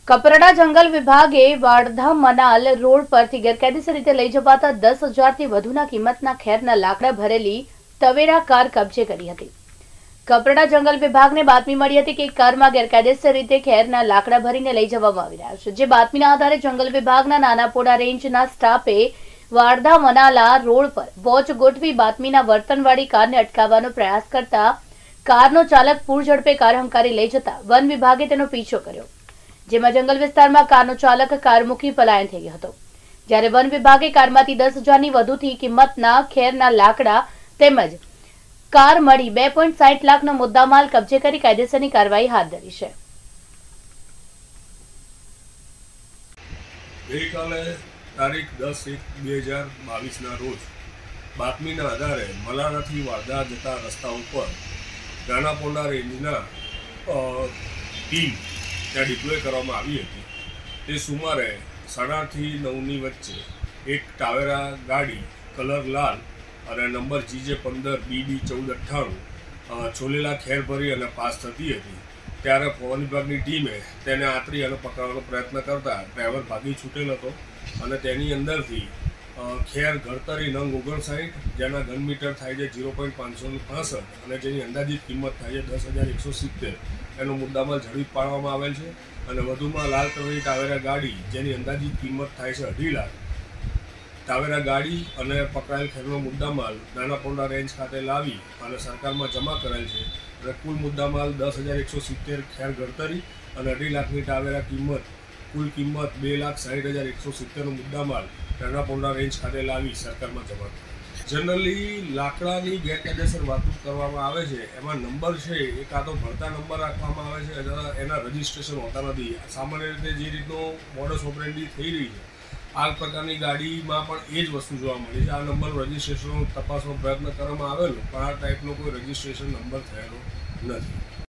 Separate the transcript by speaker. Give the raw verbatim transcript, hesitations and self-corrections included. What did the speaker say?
Speaker 1: કપરાડા જંગલ વિભાગે વાડધા મનાલ રોડ પરથી ગેરકાયદેસર રીતે લઈ જવાતા દસ હજારથી વધુના કિંમતના ખેરના લાકડા ભરેલી તવેરા કાર કબજે કરી હતી। કપરાડા જંગલ વિભાગને બાતમી મળી હતી કે એક કારમાં ગેરકાયદેસર રીતે ખેરના લાકડા ભરીને લઈ જવામાં આવી રહ્યા છે। જે બાતમીના આધારે જંગલ વિભાગના નાનાપોડા રેન્જના સ્ટાફે વાડધા મનાલા રોડ પર વોચ ગોઠવી બાતમીના વર્તનવાળી કારને અટકાવવાનો પ્રયાસ કરતા કારનો ચાલક પૂર ઝડપે કાર હંકારી લઈ જતા વન વિભાગે તેનો પીછો કર્યો, જેમાં જંગલ વિસ્તારમાં કારનો ચાલક કાર મૂકી પલાયન થઈ ગયો હતો। જ્યારે વન વિભાગે કારમાંથી દસ હજારની વધુથી કિંમતના ખેરના લાકડા તેમજ કાર મળી બે પોઈન્ટ સાઠ લાખનો મુદ્દામાલ કબજે કરી કાયદેસરની કાર્યવાહી હાથ ધરી છે।
Speaker 2: ગઈકાલે તારીખ દસ એક બે હજાર બાવીસના રોજ બાતમીના આધારે મલારાથી વાડધા જતા રસ્તા ઉપર નાનાપોડા રેન્જના ટીમ ત્યાં ડિપ્લોય કરવામાં આવી હતી। તે સુમારે સાડા આઠથી નવની વચ્ચે એક ટાવેરા ગાડી કલર લાલ અને નંબર જીજે પંદર બીડી ચૌદ અઠ્ઠાણું છોલેલા ખેર ભરી અને પાસ થતી હતી। ત્યારે વન વિભાગની ટીમે તેને આતરી અને પકડવાનો પ્રયત્ન કરતા ડ્રાઈવર ભાગી છૂટેલ હતો અને તેની અંદરથી ખેર ઘડતરી નંગ ઓગણસાઠ જેના ઘન મીટર થાય છે ઝીરો પોઈન્ટ પાંચસો પાસઠ અને જેની અંદાજિત કિંમત થાય છે દસ હજાર એકસો સિત્તેર એનો મુદ્દામાલ ઝડપી પાડવામાં આવેલ છે। અને વધુમાં લાલ કલરની ટાવેરા ગાડી જેની અંદાજિત કિંમત થાય છે અઢી લાખ ટાવેરા ગાડી અને પકડાયેલ ખેરનો મુદ્દામાલ નાનાપોડા રેન્જ ખાતે લાવી અને સરકારમાં જમા કરેલ છે અને કુલ મુદ્દામાલ દસ હજાર એકસો સિત્તેર ખેર ઘડતરી અને અઢી લાખની ટાવેરા કિંમત કુલ કિંમત બે લાખ સાઠ હજાર એકસો સિત્તેરનો મુદ્દામાલ નાનાપોડા રેન્જ ખાતે લાવી સરકારમાં જમા કરે। જનરલી લાકડાની ગેરકાયદેસર વાતો કરવામાં આવે છે, એમાં નંબર છે એ કાં તો ભરતા નંબર રાખવામાં આવે છે અથવા એના રજિસ્ટ્રેશન હોતા નથી। સામાન્ય રીતે જે રીતનો મોડસ ઓપરેન્ડી થઈ રહી છે આ પ્રકારની ગાડીમાં પણ એ જ વસ્તુ જોવા મળી છે। આ નંબર રજિસ્ટ્રેશન તપાસનો પ્રયત્ન કરવામાં આવેલો પણ આ ટાઈપનો કોઈ રજિસ્ટ્રેશન નંબર થયેલો નથી।